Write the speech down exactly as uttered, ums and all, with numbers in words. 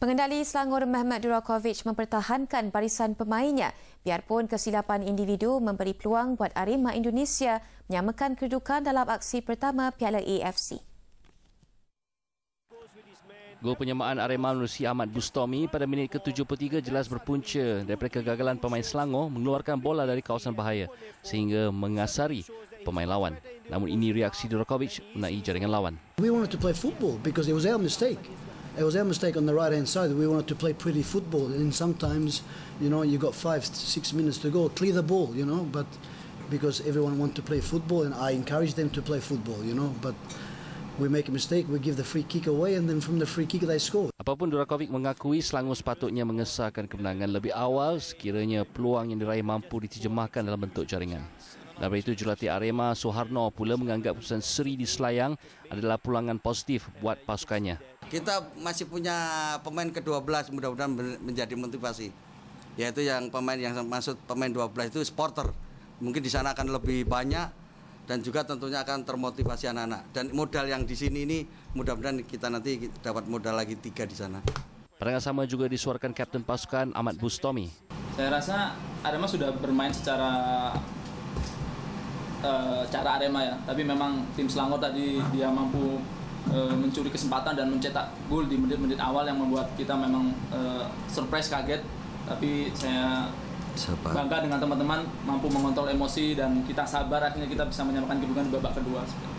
Pengendali Selangor Mehmet Durakovic mempertahankan barisan pemainnya biarpun kesilapan individu memberi peluang buat Arema Indonesia menyamakan kedudukan dalam aksi pertama Piala A F C. Gol penyamaan Arema menerusi Ahmad Bustami pada minit ke tujuh puluh tiga jelas berpunca daripada kegagalan pemain Selangor mengeluarkan bola dari kawasan bahaya sehingga mengasari pemain lawan. Namun ini reaksi Durakovic mengenai jaringan lawan. We wanted to play football because it was our mistake. It was our mistake on the right-hand side. We wanted to play pretty football, and sometimes, you know, you got five, six minutes to go, clear the ball, you know. But because everyone want to play football, and I encourage them to play football, you know. But we make a mistake, we give the free kick away, and then from the free kick they score. Apapun Durakovic mengakui Selangor sepatutnya mengesahkan kemenangan lebih awal sekiranya peluang yang diraih mampu diterjemahkan dalam bentuk jaringan. Daripada itu, jurulatih Arema Soeharno pula menganggap keputusan seri di Selayang adalah pulangan positif buat pasukannya. Kita masih punya pemain ke dua belas, mudah-mudahan menjadi motivasi. Yaitu yang pemain yang maksud pemain dua belas itu supporter. Mungkin di sana akan lebih banyak dan juga tentunya akan termotivasi anak-anak. Dan modal yang di sini ini mudah-mudahan kita nanti dapat modal lagi tiga di sana. Pandangan sama juga disuarakan Kapten pasukan Ahmad Bustami. Saya rasa Arema sudah bermain secara uh, cara Arema ya, tapi memang tim Selangor tadi dia mampu uh, mencuri kesempatan dan mencetak gol di menit-menit awal yang membuat kita memang uh, surprise, kaget. Tapi saya sabar. Bangga dengan teman-teman mampu mengontrol emosi dan kita sabar, akhirnya kita bisa menyamakan kedudukan di babak kedua.